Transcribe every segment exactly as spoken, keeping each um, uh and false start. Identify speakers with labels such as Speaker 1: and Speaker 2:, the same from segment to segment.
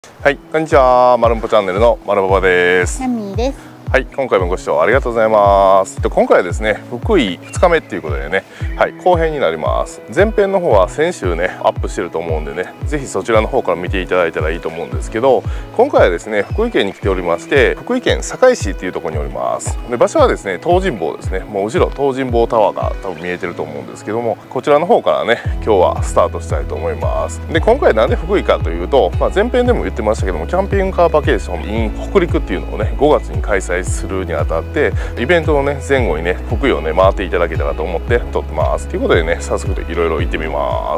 Speaker 1: はい、こんにちは。まるんぽチャンネルのまるパパです。
Speaker 2: ナミーです。
Speaker 1: はい、今回もご視聴ありがとうございます。今回はですね、福井ふつかめっていうことでね、はい、後編になります。前編の方は先週ね、アップしてると思うんでね、ぜひそちらの方から見ていただいたらいいと思うんですけど、今回はですね、福井県に来ておりまして、福井県坂井市っていうところにおります。で、場所はですね、東尋坊ですね。もう後ろ東尋坊タワーが多分見えてると思うんですけども、こちらの方からね、今日はスタートしたいと思います。で、今回なんで福井かというと、まあ、前編でも言ってましたけども、キャンピングカーバケーション in 北陸っていうのをね、ごがつに開催するにあたってイベントのね前後にね福井をね回っていただけたらと思って撮ってますということでね、早速いろいろ行ってみます。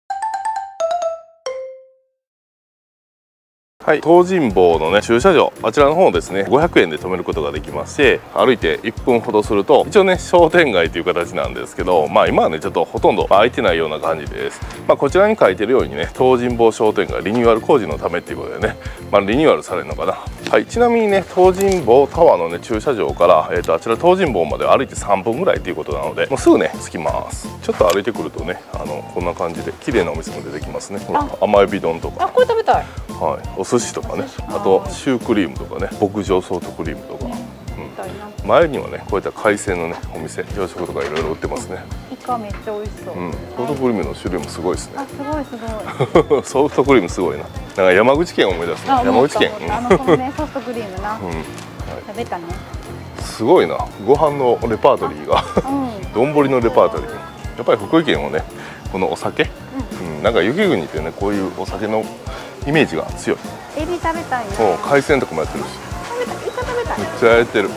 Speaker 1: はい、東尋坊のね駐車場、あちらの方ですねごひゃくえんで止めることができまして、歩いていっぷんほどすると一応ね商店街という形なんですけど、まあ今はねちょっとほとんど空いてないような感じです。まあこちらに書いてるようにね、東尋坊商店街リニューアル工事のためっていうことでね、まあリニューアルされるのかな。はい、ちなみにね東尋坊タワーのね駐車場から、えー、とあちら東尋坊まで歩いてさんぷんぐらいということなので、もうすぐね着きます。ちょっと歩いてくるとね、あのこんな感じで綺麗なお店も出てきますね。ほら甘エビ丼とか、
Speaker 2: あ、これ食べたい。
Speaker 1: はい、お寿司とかね、あとシュークリームとかね、牧場ソフトクリームとか、うん、前にはねこういった海鮮のねお店、洋食とかいろいろ売ってますね。
Speaker 2: イカめっちゃ美味しそう。
Speaker 1: うん、ソフトクリームの種類もすごいですね。
Speaker 2: あ、すごいすごい。
Speaker 1: ソフトクリームすごいな。なんか山口県を思い出すね。山口県。
Speaker 2: あのこのねソフトクリームな。
Speaker 1: うん、はい、
Speaker 2: 食べたね。
Speaker 1: すごいな。ご飯のレパートリーが、丼、うん、のレパートリー。やっぱり福井県はね、このお酒、うん、うん、なんか雪国ってねこういうお酒のイメージが強い。
Speaker 2: エビ食べたいな。
Speaker 1: そう、海鮮とかもやってるし。
Speaker 2: 食べたい、イカ食べたい。
Speaker 1: めっちゃやってる。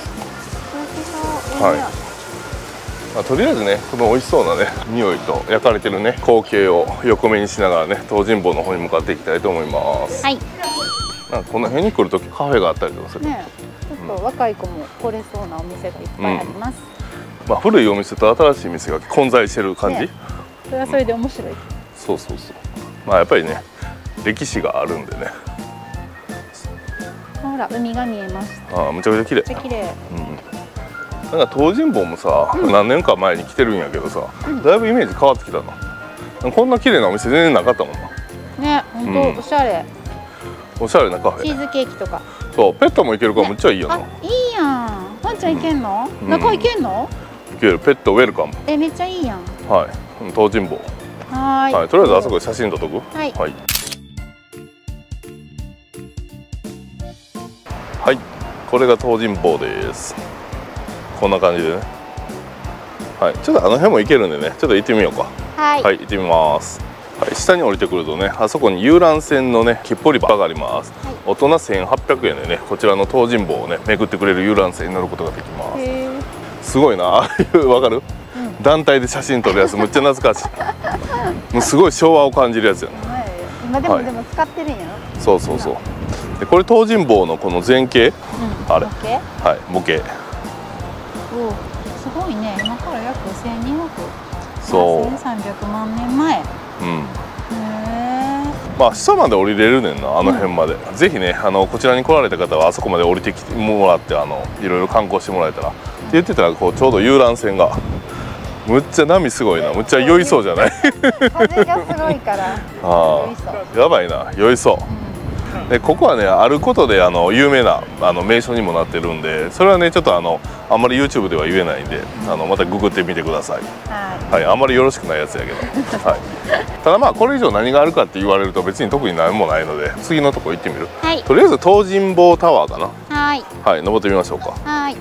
Speaker 1: はい。まあ、とりあえずね、この美味しそうなね、匂いと焼かれてるね、光景を横目にしながらね、東尋坊の方に向かっていきたいと思います。はい。なんかこの辺に来るときカフェがあったりとかする。ね、
Speaker 2: ちょっと若い子も来れそうなお店がいっぱいあります。
Speaker 1: うん、まあ古いお店と新しい店が混在してる感じ。ね、
Speaker 2: それはそれで面白い。うん、
Speaker 1: そうそうそう。まあやっぱりね、歴史があるんでね。
Speaker 2: ほら海が見えます。
Speaker 1: ああ、むちゃくちゃ綺麗。
Speaker 2: めっちゃ綺麗。
Speaker 1: うん。なんか東尋坊もさ、うん、何年か前に来てるんやけどさ、うん、だいぶイメージ変わってきたな。こんな綺麗なお店全然なかったもんな。ね、本当、うん、おしゃれ。おしゃれなカフェ。チーズケーキとか。そう、ペットも行けるからむっちゃいいよな。い
Speaker 2: いやん。ワンちゃん行けんの？うん、中行けんの？
Speaker 1: 行ける、ペットウェルカム。
Speaker 2: え、めっちゃいいやん。
Speaker 1: はい、東尋坊。はい、はい、とりあえずあそこで写真撮っとく。はい。はい。はい、これが東尋坊です。こんな感じでね。はい、ちょっとあの辺も行けるんでね、ちょっと行ってみようか。はい、はい、行ってみます。はい、下に降りてくるとね、あそこに遊覧船のね、切符売り場があります。はい、大人せんはっぴゃくえんでね、こちらの東尋坊をね、巡ってくれる遊覧船に乗ることができます。すごいな、ああいうわかる？うん、団体で写真撮るやつ、むっちゃ懐かしい。もうすごい昭和を感じるやつやな。はい、
Speaker 2: 今でも、はい、でも使ってるんやろ。
Speaker 1: そうそうそう。でこれ東尋坊のこの前景、うん、あれ、はい、模型。
Speaker 2: お、すごいね。今から約せんにひゃく、
Speaker 1: そう、
Speaker 2: せんさんびゃくまんねんまえ。うん。へえ。
Speaker 1: まあ下まで降りれるねんな、あの辺まで。うん、ぜひね、あのこちらに来られた方はあそこまで降りてきてもらって、あのいろいろ観光してもらえたら。うん、って言ってたら、こうちょうど遊覧船が。むっちゃ波すごいな、むっちゃ酔いそうじゃない。
Speaker 2: 風がすごいから。
Speaker 1: ああ、やばいな、酔いそう。うん、でここはね、あることであの有名なあの名所にもなってるんで、それはねちょっとあのあんまり YouTube では言えないんで、あのまたググってみてください。はい、はい、あんまりよろしくないやつやけど、はい、ただまあこれ以上何があるかって言われると別に特に何もないので、次のとこ行ってみる。はい、とりあえず東尋坊タワーかな。はい、はい、登ってみましょうか。はい、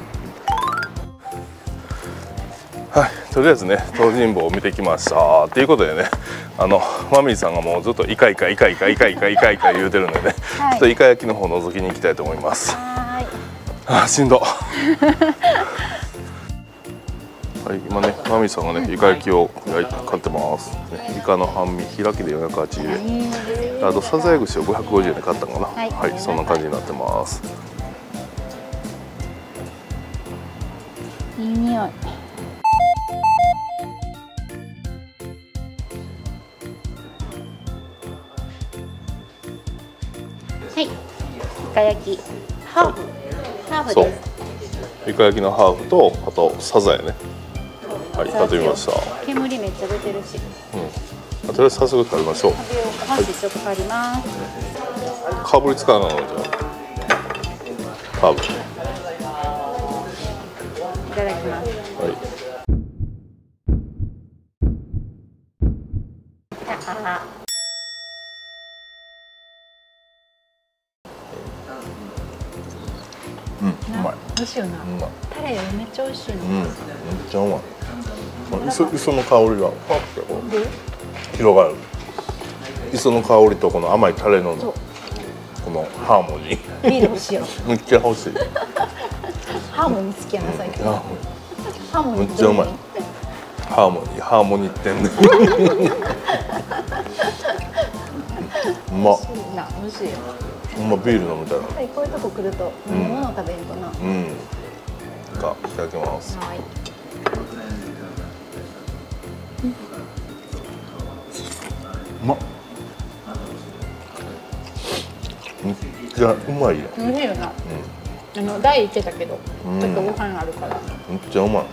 Speaker 1: はい、とりあえずね東尋坊を見てきましたっていうことでね、あのマミーさんがもうずっとイカイカイカイカイカイカイカイカ言うてるんでね、はい、ちょっとイカ焼きの方覗きに行きたいと思います。はい、あ、しんど。はい、今ねマミーさんがねイカ焼きを焼いて買ってます、ね、イカの半身開きでよんひゃくはちじゅうえん、あとさざえ串をごひゃくごじゅうえんで買ったのかな。はい、はい、そんな感じになってます。
Speaker 2: いい匂い。はい、イカ焼きハーフ、ハーフです。
Speaker 1: イカ焼きのハーフと、あとサザエね。はい、買ってみました。
Speaker 2: 煙めっちゃ出てるし。
Speaker 1: うん。とりあえず早速食べましょう。
Speaker 2: 食べようか。箸ちょっと借ります。
Speaker 1: かぶりつかなのじゃかぶ。
Speaker 2: いただきます。
Speaker 1: はい。うん、うまい。
Speaker 2: 美味しいよな。
Speaker 1: うまい。
Speaker 2: タレよりめっちゃ美味しいの。
Speaker 1: うん、めっちゃうまい。磯、磯の香りがパッとこう広がる。磯の香りとこの甘いタレのこのハーモニー。
Speaker 2: ビール欲しいよ。
Speaker 1: めっちゃ欲しい。
Speaker 2: ハーモニー好きやな最近。
Speaker 1: ハ
Speaker 2: ハーモニー
Speaker 1: めっちゃうまい。ハーモニー、ハーモニーってんね。うまっ。
Speaker 2: な、美味しいよ。
Speaker 1: うま、ビール飲みたいな。
Speaker 2: はい、こういうとこ来ると飲み物食べるとな。
Speaker 1: うん。が、いただきます。
Speaker 2: はい。
Speaker 1: うまっ。めっちゃうまいや。
Speaker 2: 美味しいよな。あの大言ってたけど、ちょっとご飯あるから。
Speaker 1: めっちゃうまい。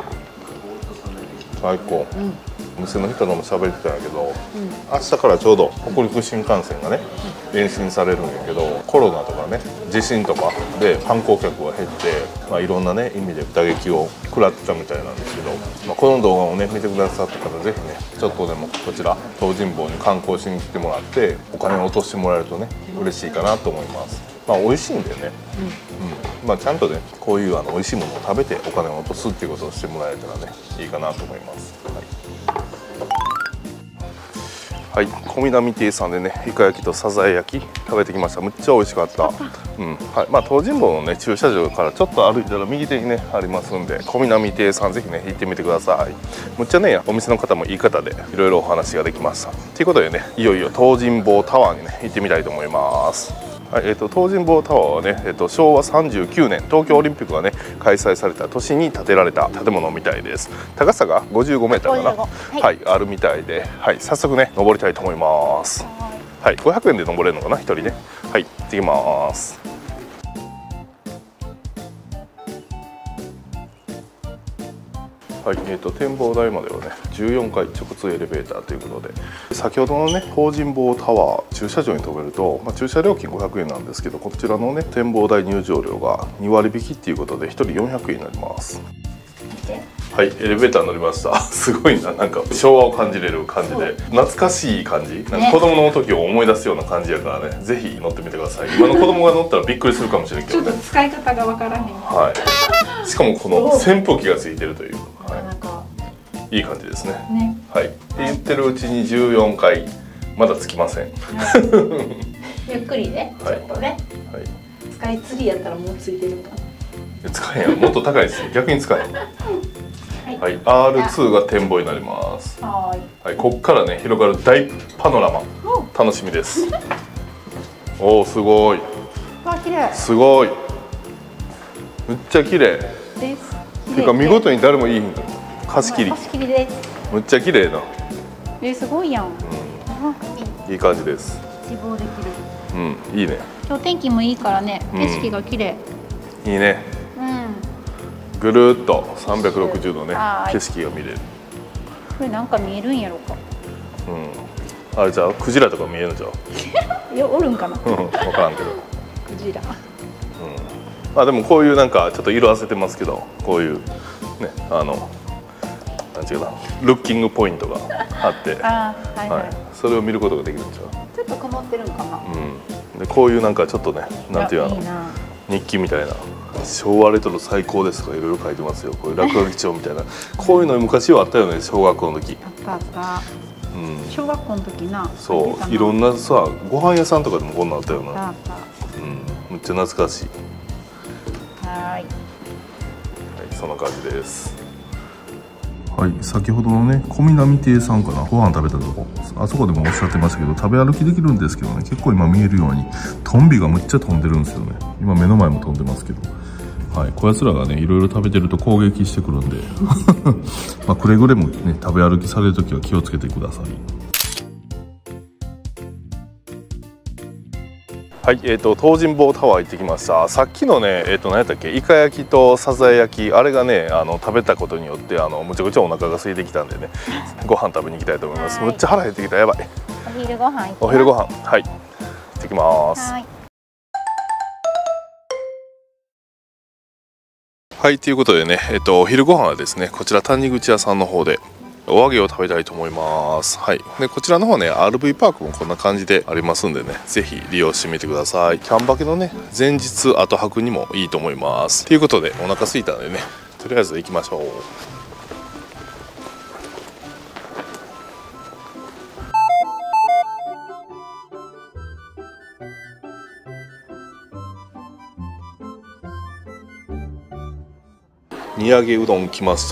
Speaker 1: 最高。お店の人とも喋ってたんやけど、明日からちょうど北陸新幹線がね延伸されるんやけど、コロナとかね地震とかで観光客が減って、まあ、いろんなね意味で打撃を食らってたみたいなんですけど、まあ、この動画をね見てくださった方ぜひねちょっとでもこちら東尋坊に観光しに来てもらってお金を落としてもらえるとね嬉しいかなと思います。まあ美味しいんだよね。うん、まあちゃんとねこういうあの美味しいものを食べてお金を落とすっていうことをしてもらえたらねいいかなと思います。はい、小南亭さんでねイカ焼きとサザエ焼き食べてきました。むっちゃ美味しかった。うん、はい、まあ東尋坊のね駐車場からちょっと歩いたら右手にねありますんで、小南亭さんぜひね行ってみてください。むっちゃねお店の方もいい方でいろいろお話ができました。ということでねいよいよ東尋坊タワーにね行ってみたいと思います。はい、えーと、東尋坊タワーはね、えーと、しょうわさんじゅうきゅうねん東京オリンピックがね開催された年に建てられた建物みたいです。高さがごじゅうごメーターかな、はい、はい、あるみたいで、はい、早速ね登りたいと思います。はい、ごひゃくえんで登れるのかなひとりね。はい、行ってきます。はい、えーと展望台まではねじゅうよんかい直通エレベーターということで、先ほどのね東尋坊タワー駐車場に止めると、まあ、駐車料金ごひゃくえんなんですけど、こちらのね展望台入場料がにわりびきっていうことでひとりよんひゃくえんになります。はい、エレベーター乗りました。すごいな、なんか昭和を感じれる感じで懐かしい感じ、なんか子供の時を思い出すような感じやからね、ぜひ乗ってみてください。今の子供が乗ったらびっくりするかもしれんけどね。
Speaker 2: ちょっと使い方がわからへん。
Speaker 1: はい、しかもこの扇風機がついてるという、はい、いい感じですね。ね、はい、言ってるうちにじゅうよんかいまだつきません。
Speaker 2: ゆっくりね、ちょっとね、はい、スカイツリーやったらもうついてるかな。
Speaker 1: 使えんやん、もっと高いです。逆に使えん。はい、アールツー が展望になります。はい、はい、ここからね広がる大パノラマ、楽しみです。おお、すごい。
Speaker 2: わ、綺麗。す
Speaker 1: ごい。めっちゃ綺麗。です。てか見事に誰もいいんだ。貸し切り。
Speaker 2: 貸し切りです。
Speaker 1: めっちゃ綺麗な。
Speaker 2: え、すごいやん。
Speaker 1: うん、いい感じです。
Speaker 2: 一望できる。
Speaker 1: うん、いいね。
Speaker 2: 今日天気もいいからね、景色が綺麗。
Speaker 1: いいね。ぐるっとさんびゃくろくじゅうどね景色が見れる。
Speaker 2: これなんか見えるんやろか。
Speaker 1: うん。あれじゃあクジラとか見えるんじゃ
Speaker 2: う。いや、おるんかな。
Speaker 1: 分からんけど。
Speaker 2: クジラ。うん。
Speaker 1: まあでもこういうなんかちょっと色あせてますけど、こういうねあのなんていうかなルッキングポイントがあって、あ、はいはい、はい、それを見ることができるんじゃう。
Speaker 2: ちょっと曇ってるんかな。
Speaker 1: うん。でこういうなんかちょっとねなんていうの日記みたいな。昭和レトロ最高ですとかいろいろ書いてますよ。こういう落書き帳みたいな、こういうの昔はあったよね、小学校の時。
Speaker 2: あったあった。うん。小学校の時な。
Speaker 1: そう、いろんなさ、ご飯屋さんとかでもこんなんあったよな。
Speaker 2: あった。
Speaker 1: うん、めっちゃ懐かしい。
Speaker 2: はい。はい、
Speaker 1: そんな感じです。はい、先ほどのね小南亭さんかな、ご飯食べたとこ、あそこでもおっしゃってましたけど食べ歩きできるんですけどね、結構今見えるようにトンビがむっちゃ飛んでるんですよね。今目の前も飛んでますけど、はい、こやつらがねいろいろ食べてると攻撃してくるんでまあくれぐれもね食べ歩きされる時は気をつけてください。はい、えーと東尋坊タワー行ってきました。さっきのね、えーと何やったっけ、イカ焼きとサザエ焼き、あれがねあの食べたことによってあのむちゃくちゃお腹が空いてきたんでねご飯食べに行きたいと思います。むっちゃ腹減ってきた、やばい。
Speaker 2: お昼ご飯。
Speaker 1: お昼ご飯、はい、行ってききます。
Speaker 2: はい。
Speaker 1: はい、ということでね、えっとお昼ご飯はですね、こちら谷口屋さんの方でお揚げを食べたいと思います。はい。でこちらの方ね、アールブイ パークもこんな感じでありますんでね、ぜひ利用してみてください。キャンバケのね、前日後泊にもいいと思います。ということでお腹空いたんでね、とりあえず行きましょう。煮揚げうどん来ました。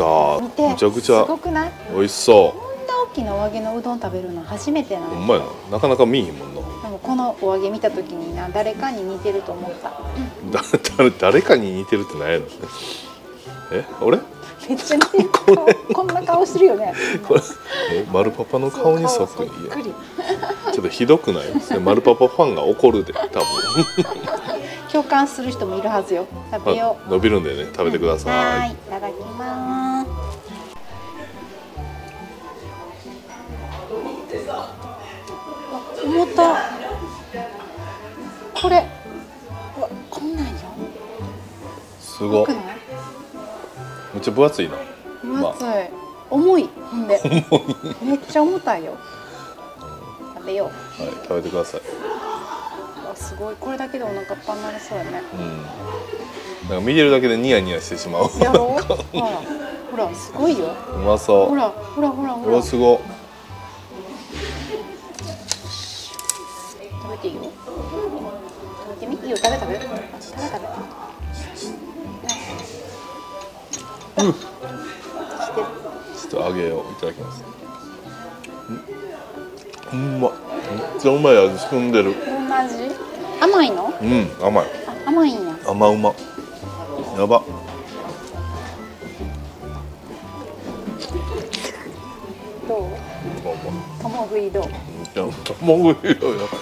Speaker 2: 見て、
Speaker 1: めちゃくちゃ
Speaker 2: すごくない？
Speaker 1: 美味しそう。
Speaker 2: こんな大きなお揚げのうどん食べるの初めてなの。
Speaker 1: ほんまやな、なかなか見えへんもんな。
Speaker 2: でもこのお揚げ見た時にな、誰かに似てると思った。
Speaker 1: だ誰誰かに似てるって何やの？え、俺？
Speaker 2: めっちゃ似てる。ここんな顔してるよね。
Speaker 1: これえ丸パパの顔にそっくり。
Speaker 2: そっくり。
Speaker 1: ちょっとひどくない？丸パパファンが怒るで、多分。
Speaker 2: 共感する人もいるはずよ。食べよう。
Speaker 1: 伸びるんでね、食べてください。
Speaker 2: はい、いただきます。重た。これ。うわ、こんなんよ。
Speaker 1: すごっ。
Speaker 2: くない？
Speaker 1: めっちゃ分厚いな。
Speaker 2: 分厚い。まあ、重い。ほんで。めっちゃ重たいよ。食べよ
Speaker 1: う。はい、食べてください。
Speaker 2: すごい、これだけでお腹いっぱいになりそうやね。
Speaker 1: うん。なんか見てるだけでニヤニヤしてしまう。
Speaker 2: やろう。ほら、ほら、すごいよ。
Speaker 1: うまそう。
Speaker 2: ほら、ほら、ほら、ほら。
Speaker 1: うわ、すご。
Speaker 2: 食べていいよ。食べてみ、いいよ、食べ、食べ。食べ、食べ。
Speaker 1: うん。ちょっと揚げをいただきます。うん、うまっ。めっちゃうまい味含んでる。
Speaker 2: どんな味？甘いの？
Speaker 1: うん、甘い。
Speaker 2: あ、甘いんや。
Speaker 1: 甘うま。やば。
Speaker 2: どう？共食いどう？
Speaker 1: 共食いどうやばい。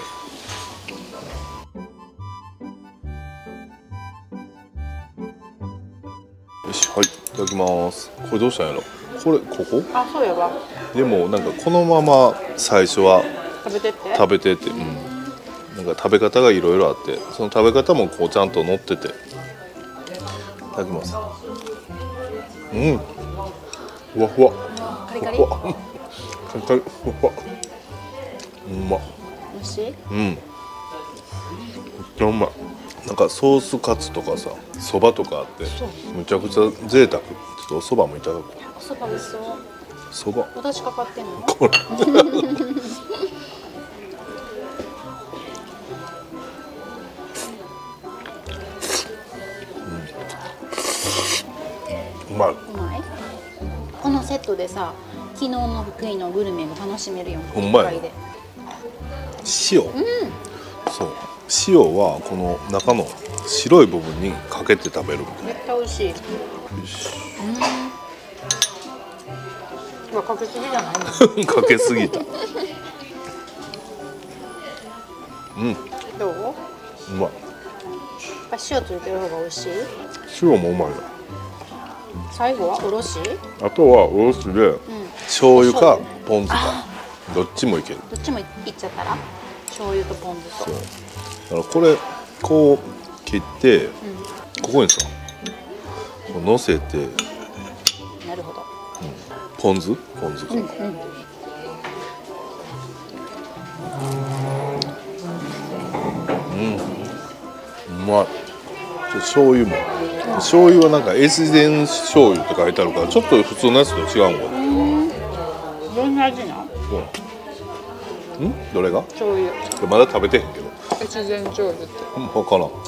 Speaker 1: よし、はい、いただきます。これどうしたんやろ。これここ？
Speaker 2: あ、そうやわ。
Speaker 1: でもなんかこのまま最初は
Speaker 2: 食べてって。
Speaker 1: 食べてて、うん、なんか食べ方がいろいろあって、その食べ方もこうちゃんと載ってて。いただきます。うん。ふわふわ。
Speaker 2: カリカリ。
Speaker 1: ふわカリカリ。ふわふわ。うまっ。
Speaker 2: 美味しい？
Speaker 1: うん。めっちゃうまい。なんかソースカツとかさ、そばとかあって、むちゃくちゃ贅沢。ちょっとおそばもいただこう。
Speaker 2: おそば美味しそう。
Speaker 1: そば。
Speaker 2: お出汁かかってんの？
Speaker 1: これ。うまい。
Speaker 2: うまい。このセットでさ、昨日の福井のグルメが楽しめるよ。
Speaker 1: ほんまや。塩。うん。そう。塩はこの中の白い部分にかけて食べるみたいな。
Speaker 2: めっちゃ美味しい。よし。うん。うわ、かけすぎじゃない？
Speaker 1: かけすぎた。うん。
Speaker 2: どう？
Speaker 1: うまい。
Speaker 2: 塩ついてる方が美味しい？
Speaker 1: 塩もうまいな。
Speaker 2: 最後はおろし？
Speaker 1: あとはおろしで、うん、醤油かポン酢かどっちもいける。
Speaker 2: どっちもいっちゃったら醤油とポン酢と。
Speaker 1: そうだからこれこう切って、うん、ここにさこう乗せて。
Speaker 2: なるほど、
Speaker 1: うん、ポン酢ポン酢か、うんうん、うん、うまい。醤油も醤油はなんか越前醤油って書いてあるからちょっと普通のやつと違うんかな。
Speaker 2: どんな味な？
Speaker 1: うん。どれが？
Speaker 2: 醤油。
Speaker 1: まだ食べてへんけど。
Speaker 2: 越前醤油って。
Speaker 1: うん、分からん。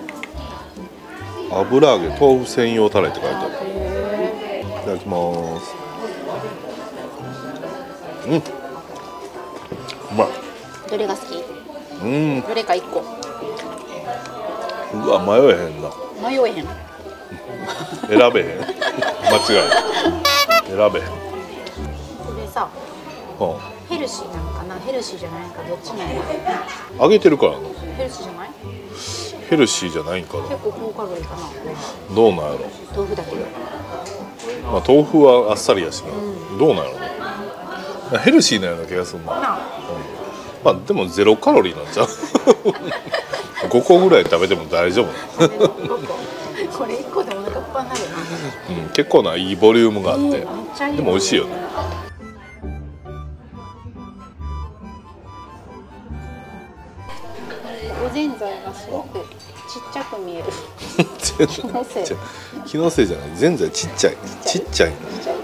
Speaker 1: 油揚げ豆腐専用タレって書いてある。いただきます。うん。うまい。
Speaker 2: どれが好き？
Speaker 1: うん。
Speaker 2: どれか一個。
Speaker 1: うわ、迷えへんな。
Speaker 2: 迷えへん。
Speaker 1: 選べへん。間違い。選べへん。
Speaker 2: これさ、
Speaker 1: は
Speaker 2: あ、ヘルシーなのかな、ヘルシーじゃないか、どっちなの？
Speaker 1: 揚げてるからな。
Speaker 2: ヘルシーじゃない？
Speaker 1: ヘルシーじゃないんかな。
Speaker 2: 結構高カロリーかな。
Speaker 1: どうなんやろ。
Speaker 2: 豆腐だけど。
Speaker 1: まあ豆腐はあっさりやしな。うん、どうなんやろね。ヘルシーなような気がするな。なあ、 まあでもゼロカロリーなんちゃうごこぐらい食べても大丈夫
Speaker 2: これいっこでお腹いっぱいになるな、
Speaker 1: うん、結構ないいボリュームがあって、えー、でも美味しいよね。
Speaker 2: おぜんざいがすごくちっちゃく見える気のせい
Speaker 1: 気のせいじゃない、ぜんざいちっちゃいちっちゃい、うん、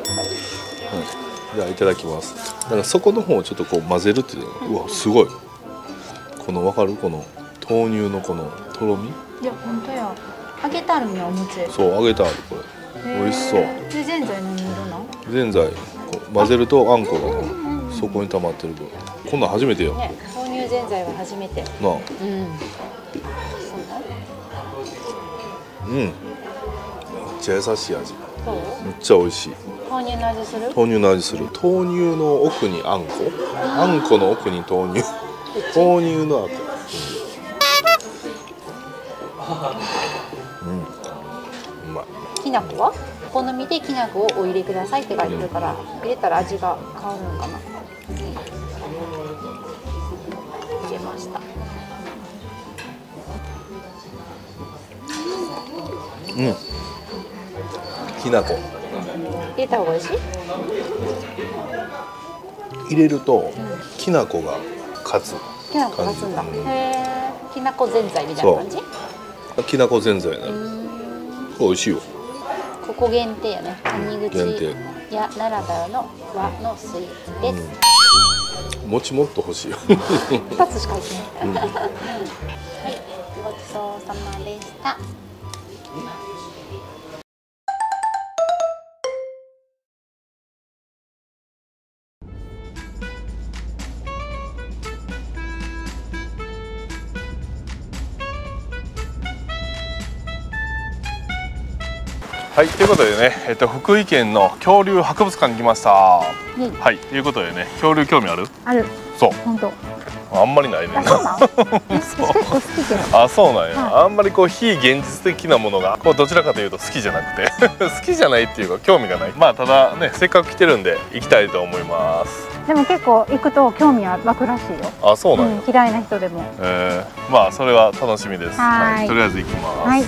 Speaker 1: じゃあいただきます。だからそこの方をちょっとこう混ぜるっていうの、うん、うわすごい、この分かる、この豆乳のこのとろみ。
Speaker 2: いや本当や、揚げてあるんやお餅。
Speaker 1: そう揚げてある、これ美味しそう。
Speaker 2: でぜんざい何色なの？
Speaker 1: ぜんざいこう混ぜるとあんこがこうそこに溜まってる分、こんなん初めてよ、
Speaker 2: ね、豆乳ぜんざいは初めてなあ。
Speaker 1: うん、うん、めっちゃ優しい味、めっちゃ美味しい。
Speaker 2: 豆乳の味する？
Speaker 1: 豆乳の味する。豆乳の奥にあんこ、あんこの奥に豆乳豆乳の後、うん、うまい。
Speaker 2: きな粉はお好みできな粉をお入れくださいって書いてるから、入れたら味が変わるのかな。入れました。
Speaker 1: うん、きな粉
Speaker 2: 入れた方が美味しい？
Speaker 1: 入れるときな粉が勝つ。
Speaker 2: きな粉勝つんだ。へえ。きな粉ぜんざいみたいな感じ？
Speaker 1: きな粉ぜんざいね。美味しいよ。
Speaker 2: ここ限定やね。谷口屋ならではの和のスイーツです。
Speaker 1: うん、餅もっと欲しいよ。
Speaker 2: 二つしか入ってない。はい、ごちそうさまでした。
Speaker 1: はい、ということでね、えっと、福井県の恐竜博物館に来ました。うん、はい、ということでね、恐竜興味ある？
Speaker 2: ある。
Speaker 1: そう。
Speaker 2: 本当。
Speaker 1: あんまりないね。
Speaker 2: あ、そうなん？結構好きけど。
Speaker 1: あ、そうなんや。はい、あんまりこう非現実的なものが、こうどちらかというと好きじゃなくて、好きじゃないっていうか興味がない。まあただね、せっかく来てるんで行きたいと思います。
Speaker 2: でも結構行くと興味は湧くらしいよ。
Speaker 1: あ、そうなんや。
Speaker 2: うん、嫌いな人でも。
Speaker 1: ええー、まあそれは楽しみです。はい、はい、とりあえず行きます。はい。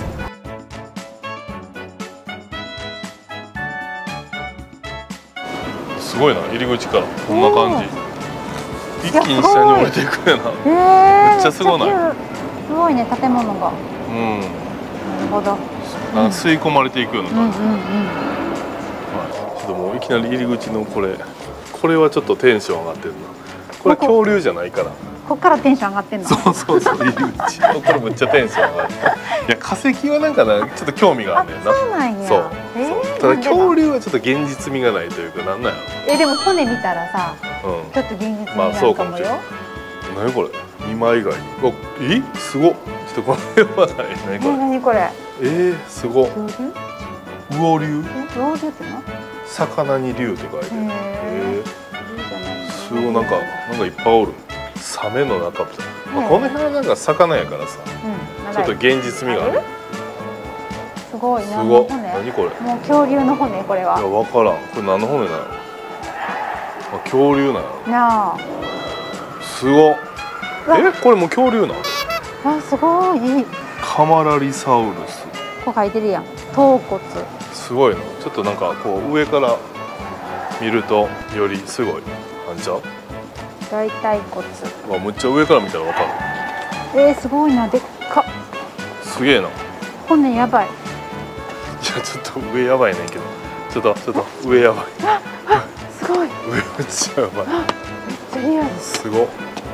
Speaker 1: すごいな、入り口からこんな感じ。一気に下に降りていくやな。めっちゃすごない？
Speaker 2: すごいね、建物が。うん。なるほど。
Speaker 1: なんか吸い込まれていくような感じ。ちょっともういきなり入り口のこれ、これはちょっとテンション上がってるな。これ恐竜じゃないから。
Speaker 2: こっからテンション上がってんの？
Speaker 1: そうそうそう、入り口。これめっちゃテンション上がって。いや、化石はなんかな、ちょっと興味があるねんな。
Speaker 2: そうなんや。
Speaker 1: そう。ただ恐竜はちょっと現実味がないというか、なんなんやろ。
Speaker 2: え、でも骨見たらさ、ちょっと現実味があるかもよ。
Speaker 1: 何これ？二枚貝。お、え？すごっ。ちょっとこれはない。何これ？
Speaker 2: 何これ？
Speaker 1: えー、すごっ。魚竜？
Speaker 2: 魚竜っての？
Speaker 1: 魚に竜って書いてる。えー、すごい、なんかなんかいっぱいおる。サメの中みたいな。まあこの辺はなんか魚やからさ、ちょっと現実味がある。
Speaker 2: すごい。
Speaker 1: すごっ。何これ？
Speaker 2: もう恐竜の骨、これは。
Speaker 1: いや、わからん。これ何の骨なの？あ、恐竜なの。なあ。すごっ。え、これもう恐竜なの？
Speaker 2: あ、すごい。
Speaker 1: カマラリサウルス。
Speaker 2: こう書いてるやん。頭骨。
Speaker 1: すごいな。ちょっとなんかこう上から見るとよりすごい感じちゃう？
Speaker 2: 大腿骨。
Speaker 1: わ、むっちゃ上から見たらわかる。
Speaker 2: えー、すごいな。でっか。
Speaker 1: すげえな。
Speaker 2: 骨やばい。
Speaker 1: いや、ちょっと上やばいねんけど。ちょっとちょっと上やばい。
Speaker 2: すごい。
Speaker 1: 上めっちゃやばい。
Speaker 2: めっちゃリアル。
Speaker 1: すごっ。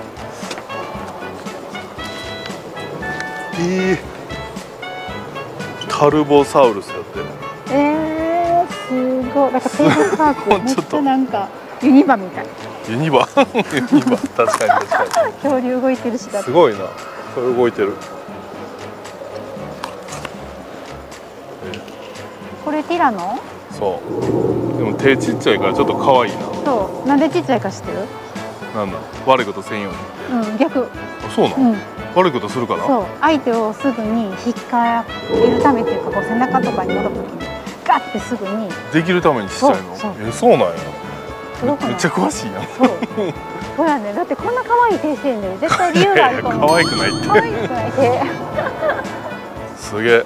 Speaker 1: えー、タルボサウルスだって。
Speaker 2: えー、すごい。なんかテーマパークめっちゃなんかユニバみたい。
Speaker 1: ユニバユニバ、確かに確かに。
Speaker 2: 恐竜動いてるしだって。
Speaker 1: すごいな。これ動いてる。
Speaker 2: これティラノ？
Speaker 1: そう。でも手ちっちゃいからちょっと可愛いな。そう。
Speaker 2: なんでちっちゃいか知ってる？
Speaker 1: なんだ。悪いことせんように。
Speaker 2: うん、逆。
Speaker 1: あ、そうなの？うん、悪いことするから？
Speaker 2: そう。相手をすぐに引っ掛けるためっていうか、こう背中とかに乗った時にガッてすぐに。
Speaker 1: できるためにちっちゃいの？
Speaker 2: そう。
Speaker 1: え、そうなんや。
Speaker 2: めっ
Speaker 1: ちゃ詳しいやん。
Speaker 2: そう。
Speaker 3: そうやね。だってこんな可愛い手してんだよ。絶対理由があると思う。
Speaker 1: 可愛くないって。
Speaker 3: 可愛くない手。
Speaker 1: すげえ。いや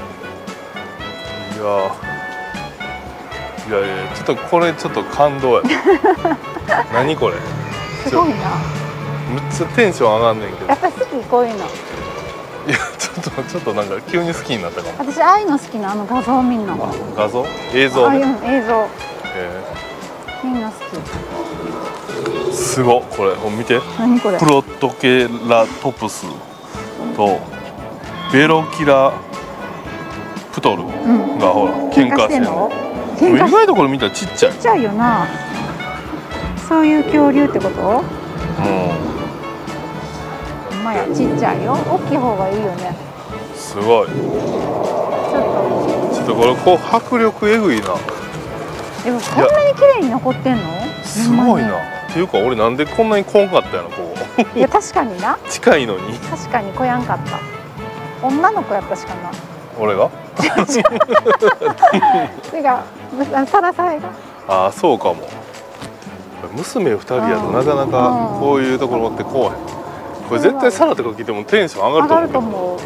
Speaker 1: いやいや、ちょっとこれちょっと感動や。何これ。
Speaker 3: すごいな。
Speaker 1: めっちゃテンション上がんねんけど。
Speaker 3: やっぱ好きこういうの。
Speaker 1: いや、ちょっとちょっとなんか急に好きになったかも。
Speaker 3: 私ああいうの好きな、あの画像見んの。
Speaker 1: 画像？映像で。
Speaker 3: ああいう映像。
Speaker 1: え
Speaker 3: みんな好
Speaker 1: ー、すごっ、これ見て。
Speaker 3: 何これ。
Speaker 1: プロトケラトプスとベロキラプトルがほら喧嘩してんの。意外とこれ見たらちっちゃい。
Speaker 3: ちっちゃいよな。そういう恐竜ってこと？うん。ほんまや、ちっちゃいよ。大きい方がいいよね。
Speaker 1: すごい。ちょっとちょっとこれこう迫力えぐいな。
Speaker 3: でもこんなに綺麗に残ってんの？
Speaker 1: すごいな。っていうか俺なんでこんなにこんかったやろここ。
Speaker 3: いや確かにな。
Speaker 1: 近いのに。
Speaker 3: 確かにこやんかった。女の子やったしかな。
Speaker 1: 俺が？
Speaker 3: 違う。サラサラが。
Speaker 1: ああそうかも。娘二人やとなかなかこういうところってこうへん。これ絶対サラとか聞いてもテンション上がると思う。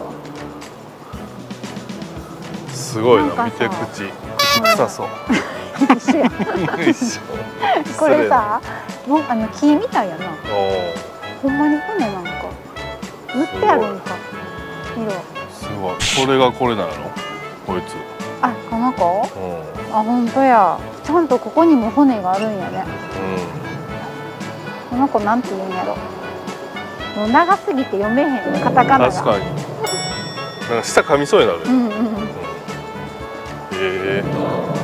Speaker 1: すごいな、見て口。口臭そう。
Speaker 3: これさ、もうあの木みたいやな。ほんまに骨なんか。塗ってあるんか。色。
Speaker 1: すごい。これがこれなの？こいつ。
Speaker 3: あ、この子？あ、本当や。ちゃんとここにも骨があるんやね。この子なんて言うんやろ。もう長すぎて読めへんね、カタカナが。確かに。なんか舌噛みそうになる。うんうん。
Speaker 1: へえ。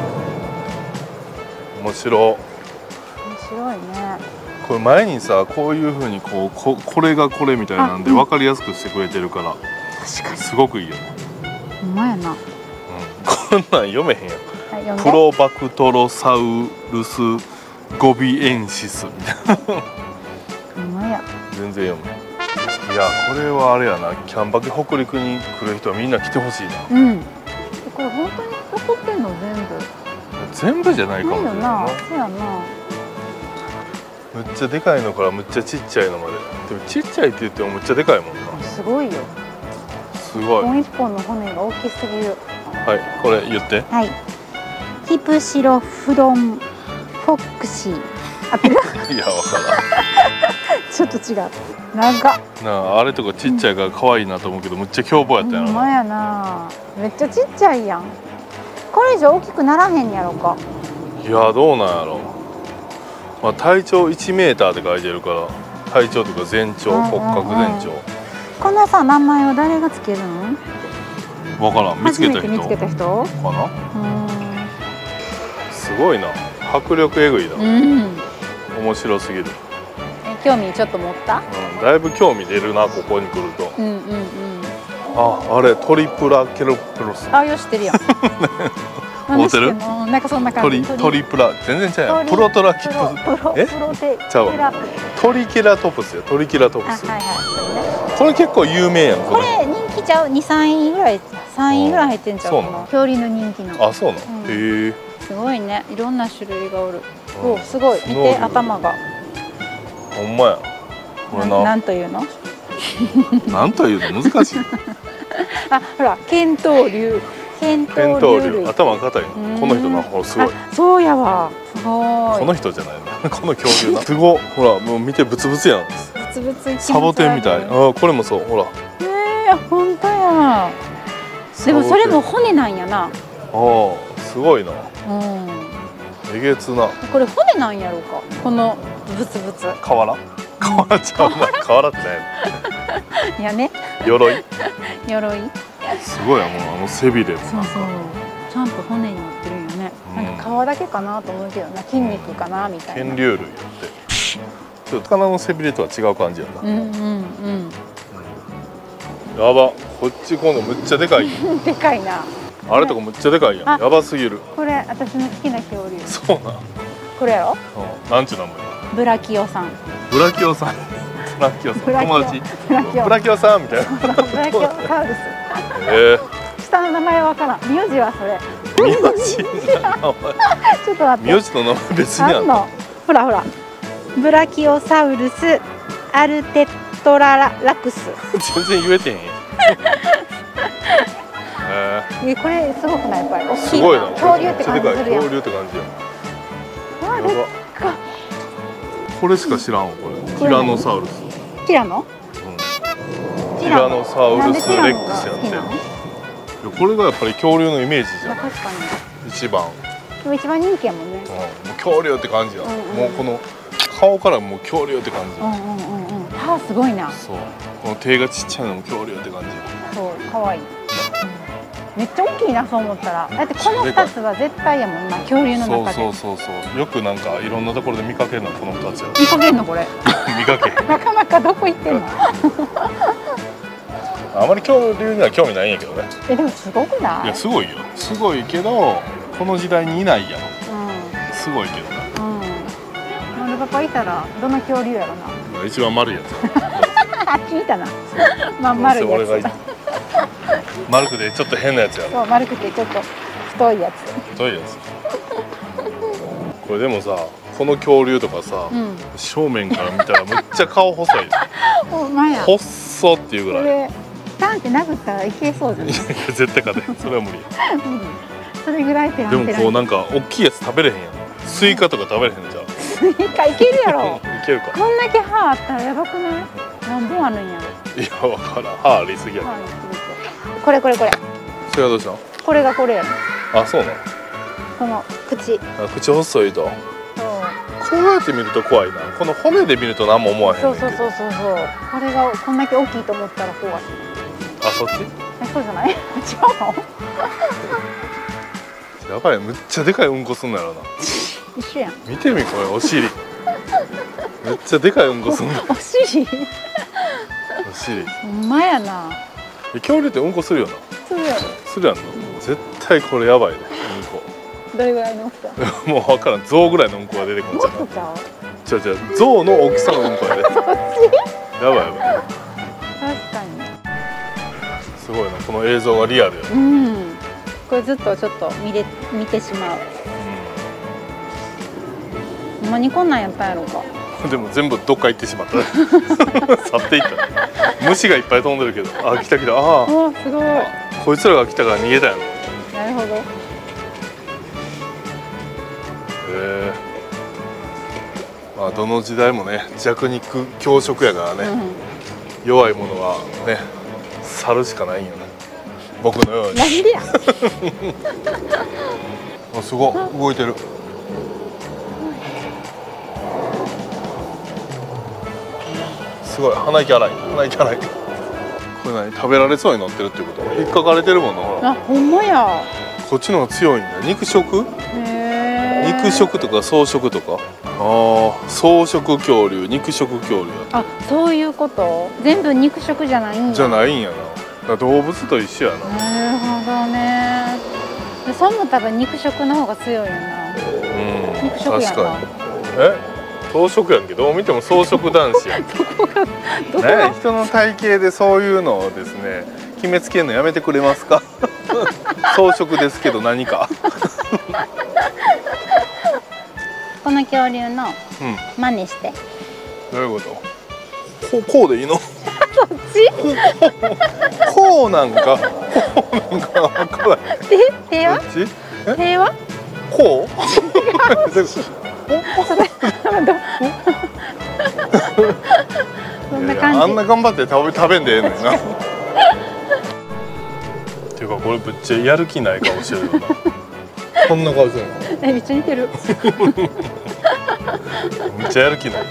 Speaker 1: 面白い。面
Speaker 3: 白いね。
Speaker 1: これ前にさ、こういう風にこうここれがこれみたいなんで分かりやすくしてくれてるから。確かに。すごくいいよね。
Speaker 3: ほんまやな。うん。
Speaker 1: こんなん読めへんやん。プロバクトロサウルスゴビエンシスみたいな。
Speaker 3: ほんまや。
Speaker 1: 全然読む。いや、これはあれやな、キャンバケ北陸に来る人はみんな来てほしいな。
Speaker 3: うん。これ本当に残ってんの全部。
Speaker 1: 全部じゃないかもしれないな。
Speaker 3: そうやな。
Speaker 1: むっちゃでかいのからむっちゃちっちゃいのまで。でもちっちゃいって言ってもむっちゃでかいもんな。
Speaker 3: すごいよ。
Speaker 1: すごい。
Speaker 3: もう一本の骨が大きすぎる。
Speaker 1: はい、これ言って。
Speaker 3: はい。ヒプシロフロンフォックシー。合ってる？
Speaker 1: いや、わからん。
Speaker 3: ちょっと違う。長っ。
Speaker 1: なあ、あれとかちっちゃいから可愛いなと思うけど、むっちゃ凶暴やったやろ。
Speaker 3: ほんまやな。めっちゃちっちゃいやん。これ以上大きくならへんやろか。
Speaker 1: いや、どうなんやろ。まあ、体長いちメーターって書いてるから、体長というか全長、骨格全長。
Speaker 3: このさ、名前は誰がつけるの？
Speaker 1: わからん。見つけた人。
Speaker 3: 見つけた人？
Speaker 1: かな。すごいな。迫力えぐいな。うん。面白すぎる。
Speaker 3: え、興味ちょっと持った？
Speaker 1: うん、だいぶ興味出るな、ここに来ると。うんうんうん。あ、あれトリプラケロプロス。
Speaker 3: あ、よし知ってるやん。
Speaker 1: 持ってる？
Speaker 3: なんかそんな感じ。
Speaker 1: トリトリプラ全然ちゃうやん。プロトラキプス。え？ちゃうわ。トリケラトプスよ。トリケラトプス。はいはい。これ結構有名やん。
Speaker 3: これ人気ちゃう。に、さんいぐらい、さんいぐらい入ってんちゃうかな。恐竜の人気の。
Speaker 1: あ、そうなの。へえ。
Speaker 3: すごいね。いろんな種類がおる。お、すごい。見て頭が。
Speaker 1: ほんまや。
Speaker 3: これな。なんというの？
Speaker 1: なんというの難しい。
Speaker 3: あ、ほら、剣闘竜。剣闘竜。
Speaker 1: 頭硬いの。この人な、ほらすごい。
Speaker 3: そうやわ。すごい。
Speaker 1: この人じゃないな。この恐竜な。すごい。ほら、もう見てブツブツやん。
Speaker 3: ブツブツ。
Speaker 1: サボテンみたい。あ、これもそう。ほら。
Speaker 3: ええ、本当や。でもそれも骨なんやな。ああ、
Speaker 1: すごいな。うん。えげつな。
Speaker 3: これ骨なんやろうか。このブツブツ。
Speaker 1: 瓦？瓦ちゃうな。瓦ってない。
Speaker 3: いやね。
Speaker 1: 鎧。
Speaker 3: 鎧。
Speaker 1: すごいや、もうあの背びれ。
Speaker 3: そうそう。ちゃんと骨になってるよね。なんか皮だけかなと思うけどな、筋肉かなみたいな。
Speaker 1: 剣竜類やって。ちょっと魚の背びれとは違う感じやな。うんうんうん。やば、こっち今度むっちゃでかい。
Speaker 3: でかいな。
Speaker 1: あれとかむっちゃでかいやん。やばすぎる。
Speaker 3: これ私の好きな恐竜。
Speaker 1: そうな。
Speaker 3: これやろ？
Speaker 1: うん。なんちゅう名前？
Speaker 3: ブラキオさん。
Speaker 1: ブラキオさん。ブラキオさん。友達？
Speaker 3: ブラキオ。
Speaker 1: ブラキオさんみたいな。
Speaker 3: ブラキオサウルス。
Speaker 1: ええ。
Speaker 3: 下の名前わからん。名字はそれ。
Speaker 1: 名字。ちょ
Speaker 3: っと待って。
Speaker 1: 名字の名前別にあるの。
Speaker 3: ほらほら。 ブラキオサウルスアルテトララクス。
Speaker 1: 全然言えてへんやん。え
Speaker 3: え、これすごくない？やっぱり大
Speaker 1: ー、
Speaker 3: きい
Speaker 1: すごいな。
Speaker 3: 恐竜って感じするやん。
Speaker 1: 恐竜って感じや。
Speaker 3: わあ、
Speaker 1: や
Speaker 3: でっ
Speaker 1: ば。
Speaker 3: か。
Speaker 1: これしか知らんわこれ。ティラノサウルス。
Speaker 3: ティラノ？
Speaker 1: ティラノサウルスレックスやって。
Speaker 3: なんでティラノが好きなの？
Speaker 1: いやこれがやっぱり恐竜のイメージじゃん。
Speaker 3: まあ確かに。
Speaker 1: 一番。
Speaker 3: でも一番人気やもんね。
Speaker 1: うん、もう恐竜って感じや。
Speaker 3: うんうん
Speaker 1: もうこの顔からもう恐竜って感じ。
Speaker 3: うんうんうんうん。歯すごいな。
Speaker 1: そう。この手がちっちゃいのも恐竜って感じや。
Speaker 3: そう、可愛い。めっちゃ大きいなそう思ったら。だってこの二つは絶対やもんな、恐竜の中で。
Speaker 1: そうそうそうそう。よくなんかいろんなところで見かけるのこの二つや。
Speaker 3: 見かけんのこれ。
Speaker 1: 見かけ。
Speaker 3: なかなかどこ行ってんの？
Speaker 1: あまり恐竜には興味ないんやけどね。
Speaker 3: え、でもすごくない？
Speaker 1: いやすごいよ。すごいけどこの時代にいないやろ。
Speaker 3: う
Speaker 1: すごいけどな。
Speaker 3: ん。うん。マルパパいたらどの恐竜やろな。
Speaker 1: 一番丸いやつ。
Speaker 3: あ、聞いたな。まん丸いや
Speaker 1: どうせ俺が
Speaker 3: つ。
Speaker 1: 丸くてちょっと変なやつやろ。
Speaker 3: そう、丸くてちょっと太いやつ。
Speaker 1: 太いやつ。これでもさ、この恐竜とかさ、
Speaker 3: うん。
Speaker 1: 正面から見たらめっちゃ顔細い。
Speaker 3: お前や。
Speaker 1: 細っていうぐらい。
Speaker 3: これタンって殴ったらいけそうじゃない？
Speaker 1: 絶対勝てん。それは無理。
Speaker 3: 無理。それぐらいペラ
Speaker 1: でも
Speaker 3: ンペラン。
Speaker 1: こうなんか大きいやつ食べれへんやん。スイカとか食べれへんじゃん。
Speaker 3: スイカいけるやろ。
Speaker 1: いけるか。
Speaker 3: こんだけ歯あったらやばくない？何本あるんやろ。
Speaker 1: いやわからん。歯ありすぎや。
Speaker 3: 歯にするとこれこれこれ。
Speaker 1: それはどうしたの？
Speaker 3: これがこれやろ。
Speaker 1: あ、そうなの。
Speaker 3: この口。
Speaker 1: あ、口細いと。
Speaker 3: そう。
Speaker 1: こうやって見ると怖いな。この骨で見ると何も思わへんねんけど。
Speaker 3: そうそうそうそうそう。これがこんだけ大きいと思ったら怖い。
Speaker 1: あ、そっち？
Speaker 3: え、そうじゃない？違うの？
Speaker 1: やばい、むっちゃでかいうんこすんのやろな。
Speaker 3: 一緒やん。
Speaker 1: 見てみこれお尻。めっちゃでかいうんこすんの。
Speaker 3: お尻？
Speaker 1: お尻。
Speaker 3: ほんまやな。
Speaker 1: え恐竜ってうんこするよな。
Speaker 3: するやろ。
Speaker 1: するやんの。絶対これやばいね。うんこ。
Speaker 3: どれぐらいの大きさ？
Speaker 1: もう分からん。象ぐらいのうんこが出てくるんちゃう
Speaker 3: もっとちゃう？
Speaker 1: ちゃうちゃう。象の大きさのうんこやで。や
Speaker 3: そっち？
Speaker 1: ばいやばい。
Speaker 3: 確かに。
Speaker 1: すごいな。この映像がリアルや。
Speaker 3: うん。これずっとちょっと見れ見てしまう。ほんまにこんなんやったんやろうか。
Speaker 1: でも全部どっか行ってしまった。去っていった。虫がいっぱい飛んでるけど。あ、来た来た。ああ。
Speaker 3: お、すごい。
Speaker 1: こいつらが来たから逃げたやろ。
Speaker 3: なるほど。
Speaker 1: へえ。まあどの時代もね弱肉強食やからね、
Speaker 3: うん、
Speaker 1: 弱いものはね去るしかないんよね。僕のように。
Speaker 3: なんでや。
Speaker 1: あ、すごい動いてる。すごい鼻息荒い鼻息荒い。これ何食べられそうになってるっていうこと？引っかかれてるもんな。ほら
Speaker 3: あ、ほんまや。
Speaker 1: こっちの方が強いんだ。肉食？
Speaker 3: へー。
Speaker 1: 肉食とか草食とか。ああ、草食恐竜、肉食恐竜。
Speaker 3: あ、そういうこと。全部肉食じゃないんや。
Speaker 1: じゃないんやな。だから動物と一緒やな。
Speaker 3: なるほどね。でそう思ったら肉食の方が強いよな。
Speaker 1: うん、
Speaker 3: 肉食やんな。
Speaker 1: 確かに。え、草食やんけど、どう見ても草食男子やん。
Speaker 3: どこがどこ
Speaker 1: ね、
Speaker 3: が、
Speaker 1: 人の体型でそういうのをですね、決めつけるのやめてくれますか。草食ですけど何か。
Speaker 3: この恐竜の
Speaker 1: うん。
Speaker 3: 真似して。
Speaker 1: どういうこと？こう、こうでいいの？
Speaker 3: そっち？
Speaker 1: こうなんか、こうなんかわからない。
Speaker 3: 手手は？
Speaker 1: どっち？え？
Speaker 3: 手は？
Speaker 1: こう？
Speaker 3: そんな感じ。
Speaker 1: いやいやあんな頑張って食べ食べんでええのにな。っていうかこれぶっちゃやる気ない顔してるよな。こんな顔してるの。
Speaker 3: え、めっちゃ似てる。
Speaker 1: めっちゃやる気ない。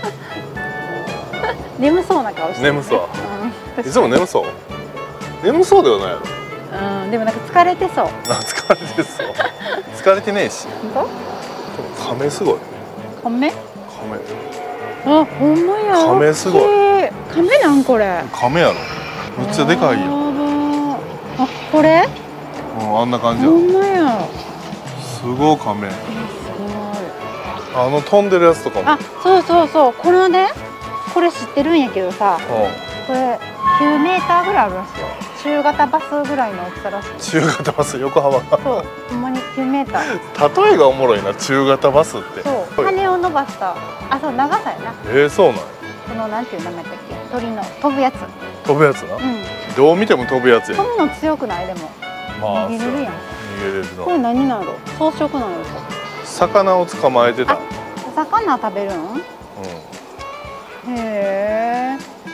Speaker 3: 眠そうな顔してる。
Speaker 1: 眠そう。
Speaker 3: うん。
Speaker 1: いつも眠そう。眠そうではないやろ。
Speaker 3: うん、でもなんか疲れてそう。
Speaker 1: あ、疲れてそう。疲れてねえし。
Speaker 3: 本
Speaker 1: カメすごい。
Speaker 3: 当？カメ？
Speaker 1: カメ。
Speaker 3: あ、ほんまや。
Speaker 1: カメすごい
Speaker 3: 大きい。カメなんこれ。
Speaker 1: カメやろ。めっちゃでかいよ。
Speaker 3: やばあ、これ？
Speaker 1: うん、あんな感じや
Speaker 3: ほ。んまや。
Speaker 1: すごいカメ。
Speaker 3: すごい。
Speaker 1: あの飛んでるやつとかも。
Speaker 3: あ、そうそうそう。このね、これ知ってるんやけどさ、
Speaker 1: う
Speaker 3: これきゅうメーターぐらいあるらしいよ。中型バスぐらいの大きさらしい。
Speaker 1: ん。中型バス横浜。
Speaker 3: そう、ほんまにきゅうメーター。
Speaker 1: 例えがおもろいな、中型バスって。
Speaker 3: そう、羽を伸ばした。あ、そう長さやな。
Speaker 1: えー、そうなんや。
Speaker 3: このなんていう名前だっけ、鳥の飛ぶやつ。
Speaker 1: 飛ぶやつな。
Speaker 3: うん。
Speaker 1: どう見ても飛ぶやつや。
Speaker 3: 飛ぶの強くないでも。
Speaker 1: まあ、
Speaker 3: 逃げれるやん。
Speaker 1: 逃げれるな。
Speaker 3: これ何なの？装飾なの？
Speaker 1: 魚を捕まえてた。
Speaker 3: 魚食べるの？うん。へえ。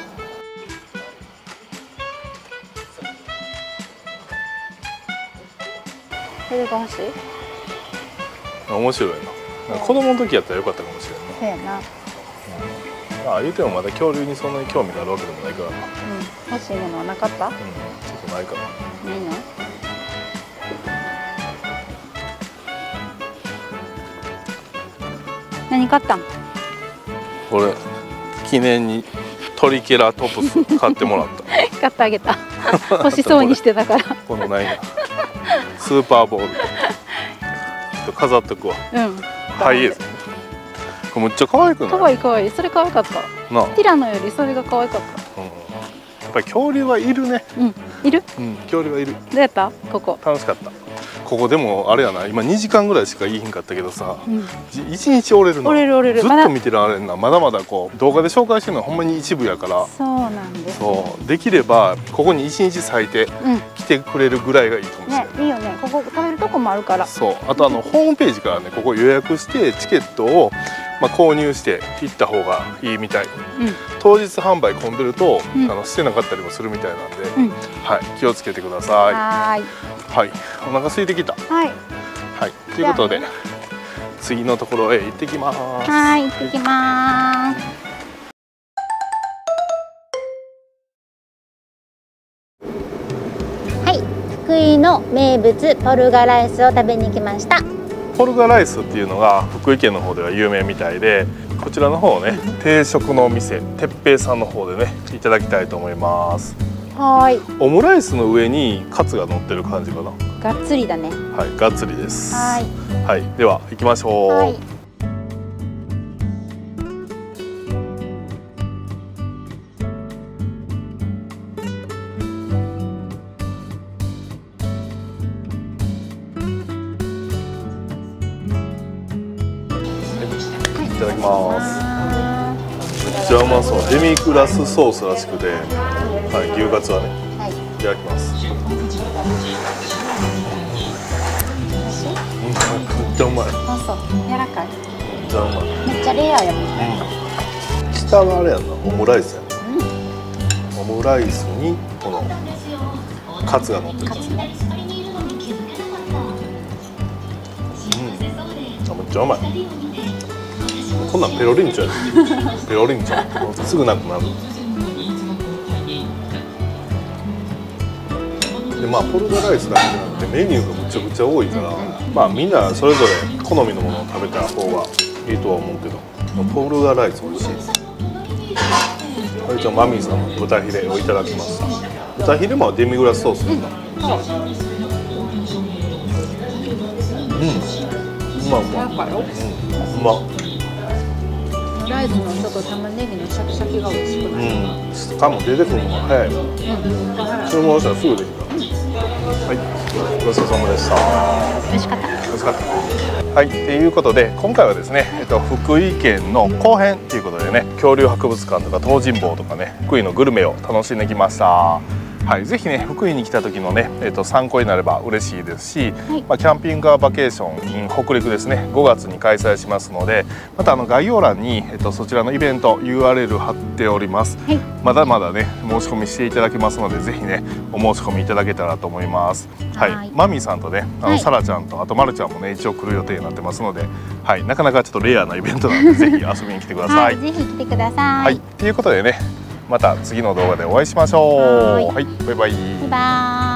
Speaker 3: これが欲しい？
Speaker 1: 面白いな。子供の時やったらよかったかもしれない。
Speaker 3: そうやな。
Speaker 1: ああ言うてもまだ恐竜にそんなに興味があるわけでもないからな。うん、
Speaker 3: 欲しいものはなかった？うん、ちょ
Speaker 1: っとないかな。
Speaker 3: いいの？何買ったん？
Speaker 1: これ記念にトリケラトプス買ってもらった。
Speaker 3: 買ってあげた。欲しそうにしてたから。
Speaker 1: このないな。スーパーボール。飾っとくわ。うん。ハイエース。これめっちゃ可愛くない？
Speaker 3: 可愛い可愛い。それ可愛かった。なあ。ティラノよりそれが可愛かった。うん。や
Speaker 1: っぱり恐竜はいるね。
Speaker 3: うん。いる？
Speaker 1: うん。恐竜はいる。
Speaker 3: どうやった？ここ。
Speaker 1: 楽しかった。ここでもあれやな、今にじかんぐらいしかいいひんかったけどさ、うん、いちにち折れるの。
Speaker 3: 折れる折れる。
Speaker 1: ずっと見てられんな。まだまだこう動画で紹介してるのはほんまに一部やから。
Speaker 3: そうなんです。
Speaker 1: そうできればここにいちにち咲いて来てくれるぐらいがいいかもしれない。
Speaker 3: ね、いいよね。ここ食べるとこもあるから。
Speaker 1: そう。あとあのホームページからね、ここ予約してチケットをまあ購入して行った方がいいみたい。うん、当日販売混んでると、うん、あのしてなかったりもするみたいなんで、うん、はい、気をつけてください。はい。はい。お腹空いてきた。はい。はい。ということで、ね、次のところへ行ってきます。
Speaker 3: はい、行ってきます。はい、福井の名物ポルガライスを食べに来ました。
Speaker 1: ポルガライスっていうのが福井県の方では有名みたいで、こちらの方をね、定食のお店鉄平さんの方でねいただきたいと思います。はい。オムライスの上にカツが乗ってる感じかな。
Speaker 3: がっつりだね。
Speaker 1: はい、がっつりです。はい。はい、では行きましょう。はい。いただきます。めっちゃうまそう。デミグラスソースらしくて、はい、牛カツはね。はい、いただきます。めっちゃうまい。
Speaker 3: あ、そう、柔らかい。
Speaker 1: めっちゃうまい。
Speaker 3: めっちゃレアやもんね。
Speaker 1: うん、下はあれやんな、オムライスやな。うん、オムライスにこのカツが乗ってる。カツね。うん、あ、めっちゃうまい。こんなんペロリンチョやペロリンチョすぐなくなる。でまあポルガライスだけじゃなくてメニューがむちゃくちゃ多いから、まあみんなそれぞれ好みのものを食べた方がいいとは思うけど、ポルガライス美味しい。これじゃマミーさんの豚ヒレをいただきます。豚ヒレもデミグラスソースなんだ。うん、うまうまうまうま。
Speaker 3: ライスのちょっと玉ねぎのシャキシャキが美味しくない。うん。
Speaker 1: しかも出てくるのが早いもん。うん。注文したらすぐできた。はい。ごちそうさまでした。
Speaker 3: 美味しかった。
Speaker 1: 美味しかった。はい。ということで今回はですね、えっと福井県の後編ということでね、恐竜博物館とか東尋坊とかね、福井のグルメを楽しんできました。はい、ぜひね福井に来た時のね、えー、と参考になれば嬉しいですし、はい、まあ、キャンピングカーバケーション in 北陸ですねごがつに開催しますので、またあの概要欄に、えー、とそちらのイベント ユーアールエル 貼っております、はい、まだまだね申し込みしていただけますので、ぜひねお申し込みいただけたらと思います。はい、はい、マミーさんとねあの、はい、サラちゃんとあとマルちゃんもね一応来る予定になってますので、はい、なかなかちょっとレアなイベントなのでぜひ遊びに来てください。
Speaker 3: はい、ぜひ来てください。
Speaker 1: はい、ということでね、また次の動画でお会いしましょう。はい、バイバイ。
Speaker 3: バイバイ。